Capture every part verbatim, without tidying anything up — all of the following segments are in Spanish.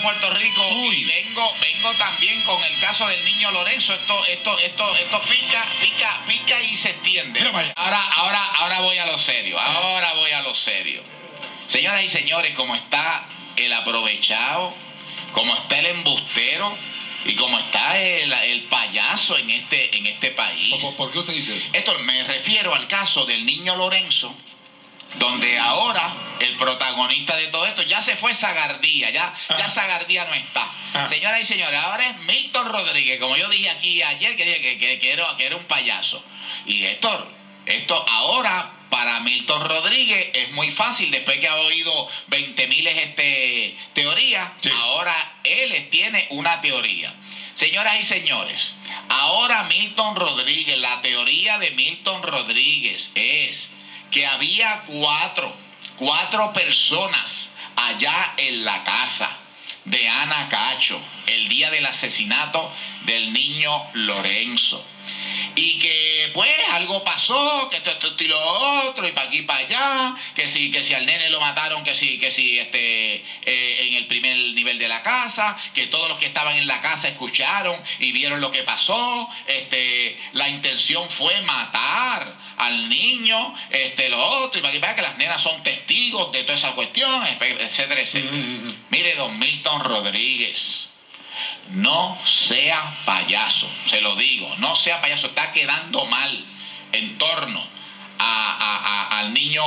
Puerto Rico. Uy. Y vengo, vengo también con el caso del niño Lorenzo. Esto, esto, esto, esto pica, pica, pica y se extiende. Ahora, ahora, ahora voy a lo serio. Ahora voy a lo serio. Señoras y señores, como está el aprovechado, como está el embustero y como está el, el payaso en este, en este país. ¿Por, ¿Por qué usted dice eso? Esto me refiero al caso del niño Lorenzo, donde ahora el protagonista de todo esto ya se fue Sagardía, ya, ya Sagardía no está. Ah. Señoras y señores, ahora es Milton Rodríguez, como yo dije aquí ayer, que, que, que, que, era, que era un payaso. Y esto, esto ahora para Milton Rodríguez es muy fácil, después que ha oído veinte mil este, teorías, sí. Ahora él tiene una teoría. Señoras y señores, ahora Milton Rodríguez, la teoría de Milton Rodríguez es que había cuatro, cuatro personas allá en la casa de Ana Cacho el día del asesinato del niño Lorenzo. Y que pues algo pasó, que esto, esto y lo otro, y para aquí y para allá, que si, que si al nene lo mataron, que si, que si este, eh, en el primer nivel de la casa, que todos los que estaban en la casa escucharon y vieron lo que pasó, este, la intención fue matar al niño, este, lo otro, y para aquí y para allá, que las nenas son testigos de toda esa cuestión, etcétera, etcétera. Mm-hmm. Mire, don Milton Rodríguez, no sea payaso, se lo digo, no sea payaso, está quedando mal en torno a, a, a, al niño.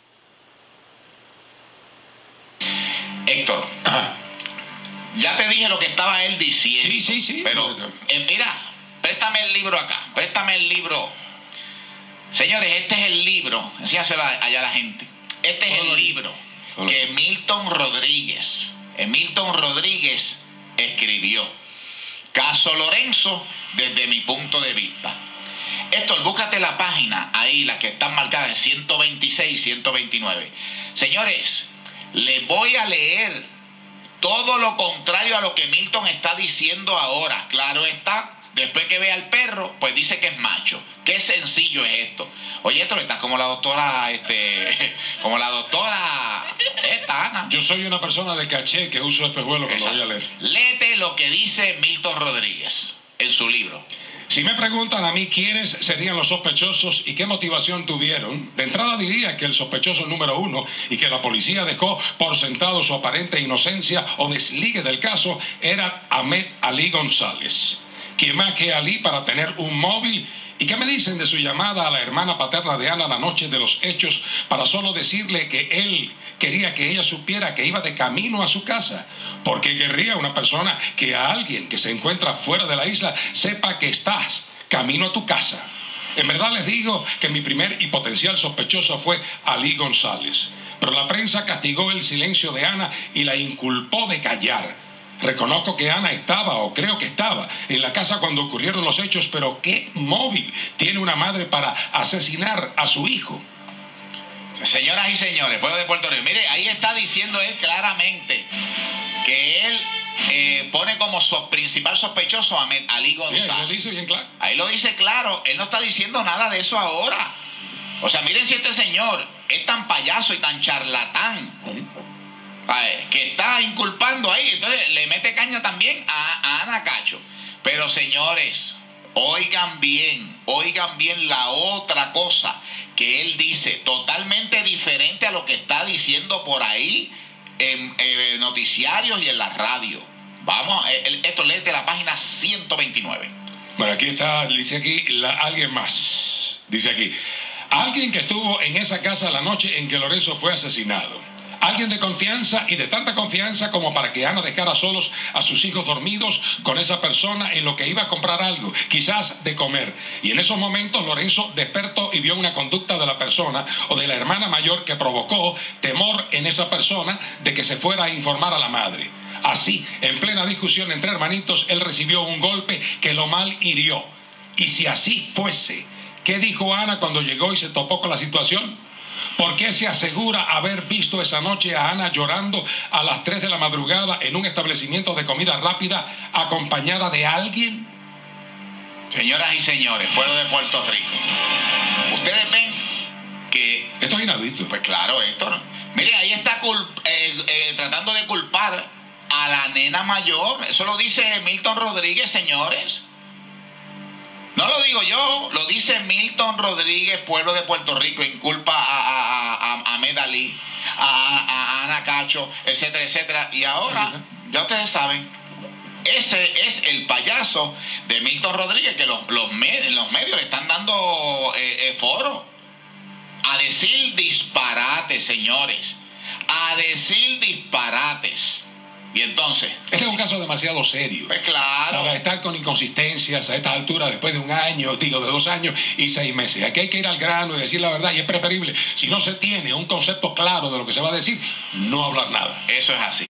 Héctor, ajá, ya te dije lo que estaba él diciendo. Sí, sí, sí. Pero, eh, mira, préstame el libro acá, préstame el libro. Señores, este es el libro, enséñaselo allá a la gente. Este es el libro que Milton Rodríguez, Milton Rodríguez escribió. Caso Lorenzo desde mi punto de vista. Héctor, búscate la página ahí, la que están marcadas de ciento veintiséis y ciento veintinueve. Señores, les voy a leer todo lo contrario a lo que Milton está diciendo ahora. Claro está, después que ve al perro, pues dice que es macho. Qué sencillo es esto. Oye, esto estás como la doctora, este, como la doctora esta, Ana. Yo soy una persona de caché que uso espejuelos cuando voy a leer. Léete lo que dice Milton Rodríguez en su libro. Si me preguntan a mí quiénes serían los sospechosos y qué motivación tuvieron, de entrada diría que el sospechoso número uno y que la policía dejó por sentado su aparente inocencia o desligue del caso era Ahmed Ali González. ¿Quién más que Ali para tener un móvil? ¿Y qué me dicen de su llamada a la hermana paterna de Ana la noche de los hechos para solo decirle que él quería que ella supiera que iba de camino a su casa? ¿Por qué querría una persona que a alguien que se encuentra fuera de la isla sepa que estás camino a tu casa? En verdad les digo que mi primer y potencial sospechoso fue Ali González. Pero la prensa castigó el silencio de Ana y la inculpó de callar. Reconozco que Ana estaba, o creo que estaba, en la casa cuando ocurrieron los hechos, pero ¿qué móvil tiene una madre para asesinar a su hijo? Señoras y señores, pueblo de Puerto Rico, mire, ahí está diciendo él claramente que él eh, pone como so, principal sospechoso a Ahmed Ali González. Sí, ahí lo dice bien claro. Ahí lo dice claro, él no está diciendo nada de eso ahora. O sea, miren si este señor es tan payaso y tan charlatán. Uh-huh. Que está inculpando ahí, entonces le mete caña también a, a Ana Cacho. Pero señores, oigan bien, oigan bien la otra cosa que él dice, totalmente diferente a lo que está diciendo por ahí en, en noticiarios y en la radio. Vamos, esto léete la página ciento veintinueve. Bueno, aquí está, dice aquí la, alguien más, dice aquí, alguien que estuvo en esa casa la noche en que Lorenzo fue asesinado. Alguien de confianza y de tanta confianza como para que Ana dejara solos a sus hijos dormidos con esa persona en lo que iba a comprar algo, quizás de comer. Y en esos momentos Lorenzo despertó y vio una conducta de la persona o de la hermana mayor que provocó temor en esa persona de que se fuera a informar a la madre. Así, en plena discusión entre hermanitos, él recibió un golpe que lo mal hirió. Y si así fuese, ¿qué dijo Ana cuando llegó y se topó con la situación? ¿Por qué se asegura haber visto esa noche a Ana llorando a las tres de la madrugada en un establecimiento de comida rápida acompañada de alguien? Señoras y señores, pueblo de Puerto Rico, ustedes ven que... Esto es inaudito. Pues claro, Héctor. Mire, ahí está culp eh, eh, tratando de culpar a la nena mayor. Eso lo dice Milton Rodríguez, señores. No lo digo yo, lo dice Milton Rodríguez, pueblo de Puerto Rico, inculpa a, a, a, a Medalí, a, a Ana Cacho, etcétera, etcétera. Y ahora, ya ustedes saben, ese es el payaso de Milton Rodríguez, que los, los, med los medios le están dando eh, eh, foro a decir disparates, señores, a decir disparates. Y entonces, este es un caso demasiado serio. Pues claro. Para estar con inconsistencias a estas alturas después de un año, digo, de dos años y seis meses. Aquí hay que ir al grano y decir la verdad, y es preferible, si no se tiene un concepto claro de lo que se va a decir, no hablar nada. Eso es así.